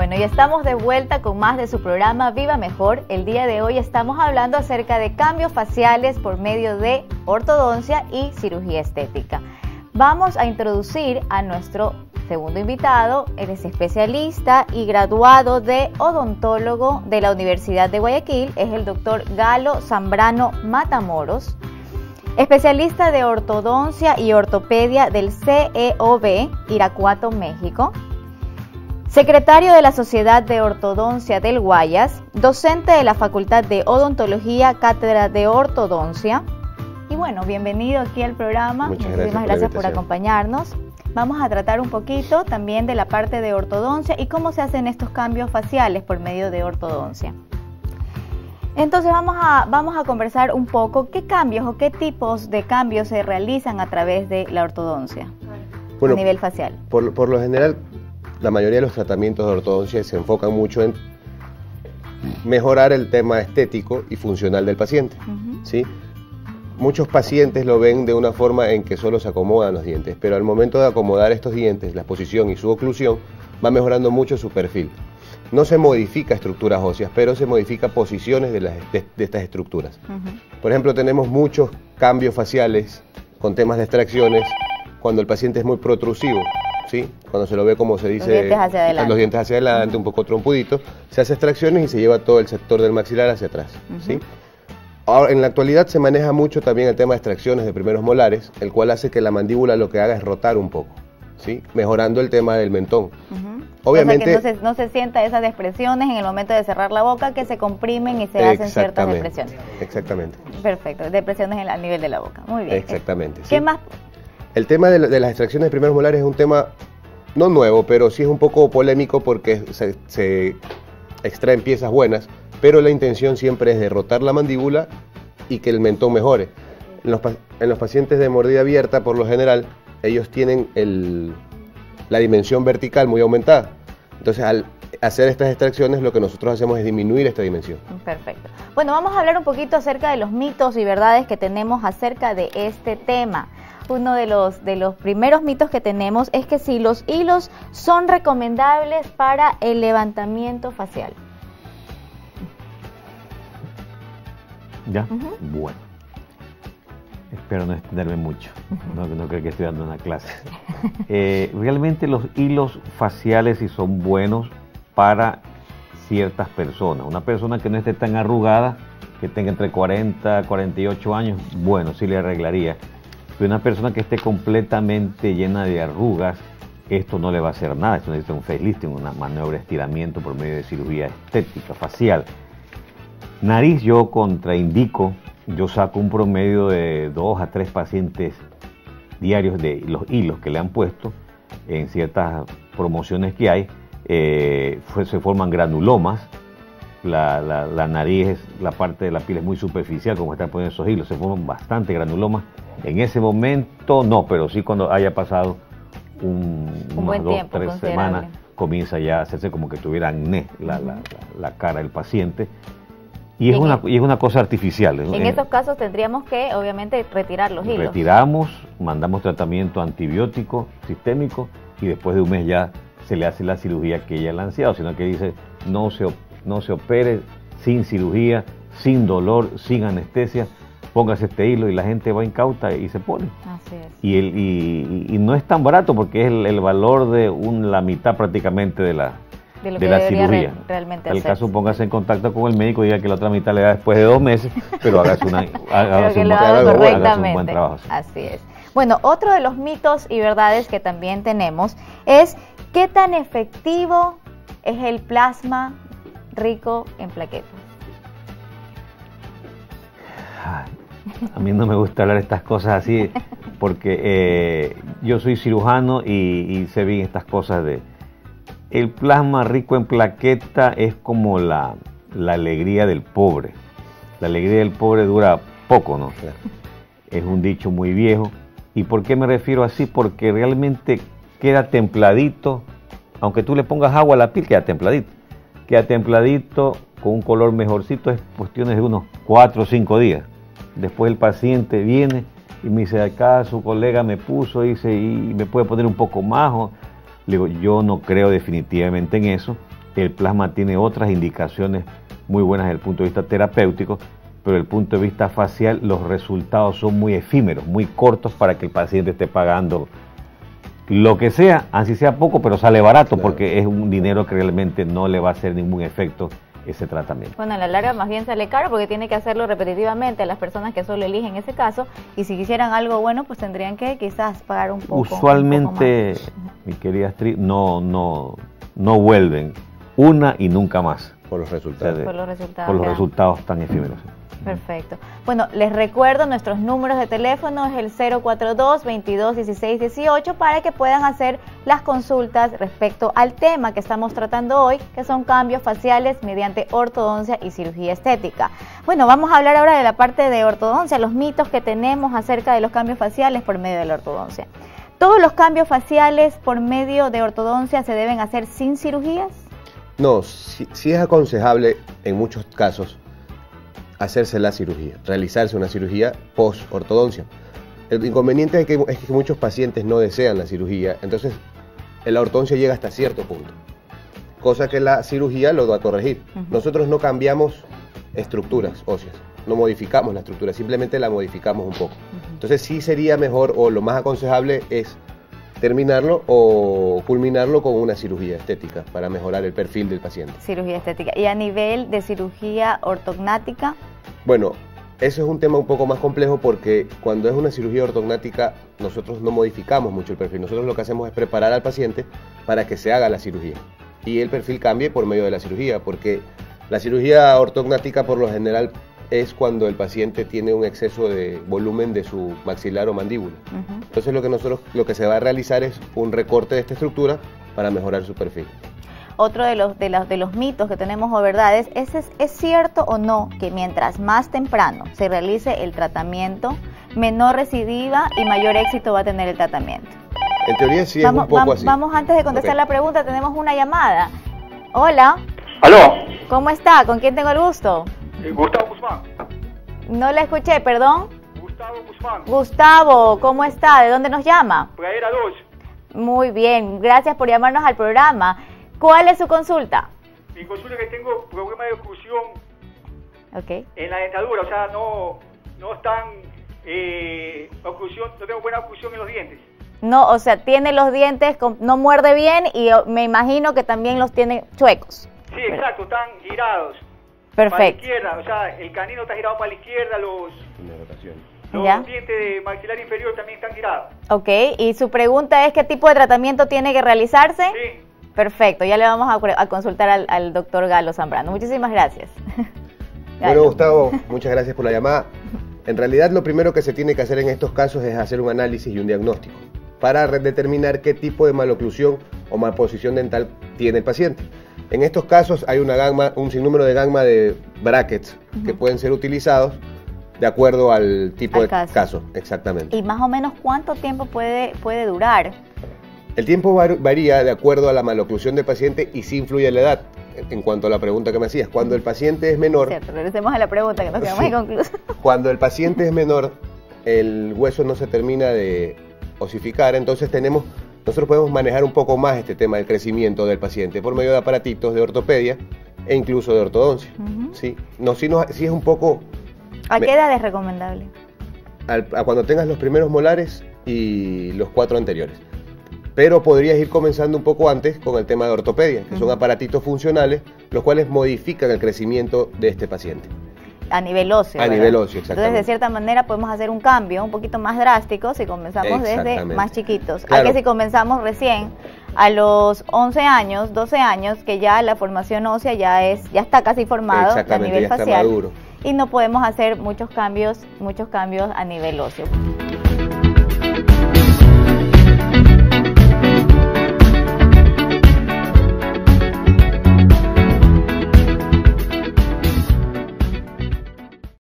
Bueno, y estamos de vuelta con más de su programa Viva Mejor. El día de hoy estamos hablando acerca de cambios faciales por medio de ortodoncia y cirugía estética. Vamos a introducir a nuestro segundo invitado. Él es especialista y graduado de odontólogo de la Universidad de Guayaquil. Es el doctor Galo Zambrano Matamoros, especialista de ortodoncia y ortopedia del CEOB Irapuato, México. Secretario de la Sociedad de Ortodoncia del Guayas, docente de la Facultad de Odontología, Cátedra de Ortodoncia. Y bueno, bienvenido aquí al programa. Muchísimas gracias por acompañarnos. Vamos a tratar un poquito también de la parte de ortodoncia y cómo se hacen estos cambios faciales por medio de ortodoncia. Entonces vamos a conversar un poco qué cambios o qué tipos de cambios se realizan a través de la ortodoncia a nivel facial. Por lo general, la mayoría de los tratamientos de ortodoncia se enfocan mucho en mejorar el tema estético y funcional del paciente, ¿sí? Muchos pacientes lo ven de una forma en que solo se acomodan los dientes, pero al momento de acomodar estos dientes, la exposición y su oclusión, va mejorando mucho su perfil. No se modifica estructuras óseas, pero se modifica posiciones de estas estructuras. Por ejemplo, tenemos muchos cambios faciales con temas de extracciones cuando el paciente es muy protrusivo, ¿sí? Cuando se lo ve, como se dice, los dientes hacia adelante, un poco trompudito, se hace extracciones y se lleva todo el sector del maxilar hacia atrás, ¿sí? Ahora, en la actualidad se maneja mucho también el tema de extracciones de primeros molares, el cual hace que la mandíbula lo que haga es rotar un poco, ¿sí? Mejorando el tema del mentón. Obviamente, o sea que no se sienta esas depresiones en el momento de cerrar la boca, que se comprimen y se hacen ciertas depresiones. Exactamente. Perfecto, depresiones a nivel de la boca. Muy bien. Exactamente. ¿Qué más? El tema de las extracciones de primeros molares es un tema no nuevo, pero sí es un poco polémico porque se extraen piezas buenas, pero la intención siempre es derrotar la mandíbula y que el mentón mejore. En los pacientes de mordida abierta, por lo general, ellos tienen la dimensión vertical muy aumentada. Entonces, al hacer estas extracciones, lo que nosotros hacemos es disminuir esta dimensión. Perfecto. Bueno, vamos a hablar un poquito acerca de los mitos y verdades que tenemos acerca de este tema. Uno de los primeros mitos que tenemos es que si los hilos son recomendables para el levantamiento facial. ¿Ya? Bueno. Espero no extenderme mucho. No creo que estoy dando una clase. Realmente los hilos faciales sí son buenos para ciertas personas. Una persona que no esté tan arrugada, que tenga entre 40 y 48 años, bueno, sí le arreglaría. Pero una persona que esté completamente llena de arrugas, esto no le va a hacer nada. Esto necesita un facelifting, una maniobra de estiramiento por medio de cirugía estética facial. Nariz yo contraindico, yo saco un promedio de 2 a 3 pacientes diarios de los hilos que le han puesto en ciertas promociones que hay, se forman granulomas, la nariz, la parte de la piel es muy superficial, como están poniendo esos hilos, se forman bastante granulomas. En ese momento no, pero sí cuando haya pasado unas 2 o 3 semanas, comienza ya a hacerse como que tuviera acné la cara del paciente. Y es una cosa artificial. En esos casos tendríamos que, obviamente, retirar los hilos. Retiramos, mandamos tratamiento antibiótico sistémico y después de un mes ya se le hace la cirugía que ella le ha ansiado, sino que dice no se opere sin cirugía, sin dolor, sin anestesia, póngase este hilo y la gente va incauta y se pone. Así es. Y no es tan barato porque es el valor de la mitad prácticamente de la cirugía. Realmente en el caso, póngase en contacto con el médico y diga que la otra mitad le da después de 2 meses, pero hágase un buen trabajo. Así es. Bueno, otro de los mitos y verdades que también tenemos es ¿qué tan efectivo es el plasma rico en plaquetas? A mí no me gusta hablar de estas cosas así porque yo soy cirujano y sé bien estas cosas de... El plasma rico en plaqueta es como la alegría del pobre. La alegría del pobre dura poco, ¿no? Es un dicho muy viejo. ¿Y por qué me refiero así? Porque realmente queda templadito. Aunque tú le pongas agua a la piel, queda templadito. Queda templadito, con un color mejorcito, es cuestiones de unos 4 o 5 días. Después el paciente viene y me dice, acá su colega me puso, dice, y me puede poner un poco más. Le digo, yo no creo definitivamente en eso. el plasma tiene otras indicaciones muy buenas desde el punto de vista terapéutico, pero desde el punto de vista facial los resultados son muy efímeros, muy cortos para que el paciente esté pagando lo que sea, así sea poco, pero sale barato, claro, porque es un dinero que realmente no le va a hacer ningún efecto ese tratamiento. Bueno, a la larga más bien sale caro porque tiene que hacerlo repetitivamente a las personas que solo eligen ese caso, y si quisieran algo bueno pues tendrían que quizás pagar un poco. Usualmente, mi querida Astrid, no vuelven una y nunca más. Por los resultados. Por los resultados. Por los resultados tan efímeros. Perfecto. Bueno, les recuerdo nuestros números de teléfono, es el 042-22-16-18 para que puedan hacer las consultas respecto al tema que estamos tratando hoy, que son cambios faciales mediante ortodoncia y cirugía estética. Bueno, vamos a hablar ahora de la parte de ortodoncia, los mitos que tenemos acerca de los cambios faciales por medio de la ortodoncia. ¿Todos los cambios faciales por medio de ortodoncia se deben hacer sin cirugías? No, sí es aconsejable en muchos casos hacerse la cirugía, realizarse una cirugía post-ortodoncia. El inconveniente es que muchos pacientes no desean la cirugía, entonces la ortodoncia llega hasta cierto punto, cosa que la cirugía lo va a corregir. Nosotros no cambiamos estructuras óseas, no modificamos la estructura, simplemente la modificamos un poco. Entonces sí sería mejor, o lo más aconsejable es terminarlo o culminarlo con una cirugía estética para mejorar el perfil del paciente. Cirugía estética. ¿Y a nivel de cirugía ortognática? Bueno, eso es un tema un poco más complejo porque cuando es una cirugía ortognática nosotros no modificamos mucho el perfil. Nosotros lo que hacemos es preparar al paciente para que se haga la cirugía y el perfil cambie por medio de la cirugía, porque la cirugía ortognática por lo general es cuando el paciente tiene un exceso de volumen de su maxilar o mandíbula. Entonces lo que se va a realizar es un recorte de esta estructura para mejorar su perfil. Otro de los mitos que tenemos o verdades, ¿es cierto o no que mientras más temprano se realice el tratamiento, menor recidiva y mayor éxito va a tener el tratamiento? En teoría sí, es un poco así. Vamos, antes de contestar la pregunta, tenemos una llamada. Hola. ¿Aló? ¿Cómo está? ¿Con quién tengo el gusto? Gustavo Guzmán. No la escuché, perdón. Gustavo Guzmán. Gustavo, ¿cómo está? ¿De dónde nos llama? Pradera 2. Muy bien, gracias por llamarnos al programa. ¿Cuál es su consulta? Mi consulta es que tengo problema de oclusión en la dentadura, o sea, no están oclusión, no tengo buena oclusión en los dientes. No, o sea, tiene los dientes, no muerde bien y me imagino que también los tiene chuecos. Sí, exacto, están girados. Perfecto. Para la izquierda, o sea, el canino está girado para la izquierda, los dientes de maxilar inferior también están girados. Ok, y su pregunta es ¿qué tipo de tratamiento tiene que realizarse? Sí. Perfecto, ya le vamos a consultar al doctor Galo Zambrano. Muchísimas gracias. Bueno, Gustavo, muchas gracias por la llamada. En realidad lo primero que se tiene que hacer en estos casos es hacer un análisis y un diagnóstico para determinar qué tipo de maloclusión o malposición dental tiene el paciente. En estos casos hay un sinnúmero de gama de brackets que pueden ser utilizados de acuerdo al tipo de caso. Exactamente. ¿Y más o menos cuánto tiempo puede durar? El tiempo varía de acuerdo a la maloclusión del paciente y sí influye la edad. En cuanto a la pregunta que me hacías, cuando el paciente es menor... Cierto, regresemos a la pregunta que nos quedamos inconclusa. Cuando el paciente es menor, el hueso no se termina de osificar, entonces nosotros podemos manejar un poco más este tema del crecimiento del paciente por medio de aparatitos de ortopedia e incluso de ortodoncia. ¿Sí? Sí es un poco... ¿A qué edad es recomendable? A cuando tengas los primeros molares y los 4 anteriores. Pero podrías ir comenzando un poco antes con el tema de ortopedia, que son aparatitos funcionales, los cuales modifican el crecimiento de este paciente. A nivel óseo. A nivel óseo, exactamente. Entonces, de cierta manera, podemos hacer un cambio un poquito más drástico si comenzamos desde más chiquitos. Claro. A que si comenzamos recién a los 11 años, 12 años, que ya la formación ósea ya está casi formado a nivel facial. Está maduro. Y no podemos hacer muchos cambios a nivel óseo.